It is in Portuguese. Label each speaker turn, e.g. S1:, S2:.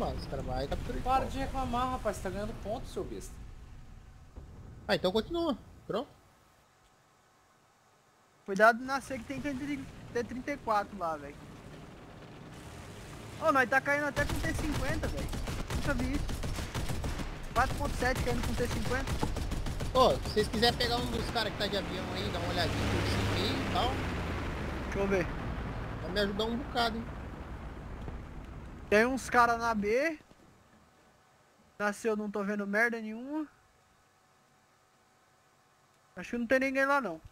S1: mano. Os caras vai capturar de
S2: Para
S1: volta.
S2: de reclamar, rapaz. Você tá ganhando ponto, seu besta.
S1: Ah, então continua. Pronto.
S3: Cuidado na C que tem T34 lá, velho. Ô, nós tá caindo até com T50, velho. Nunca vi isso. 4.7 caindo com T50.
S1: Ô, se vocês quiserem pegar um dos caras que tá de avião aí, dar uma olhadinha por cima aí e tal,
S3: Deixa eu ver.
S1: vai me ajudar um bocado, hein?
S3: Tem uns caras na B. Nasceu, não tô vendo merda nenhuma. Acho que não tem ninguém lá, não.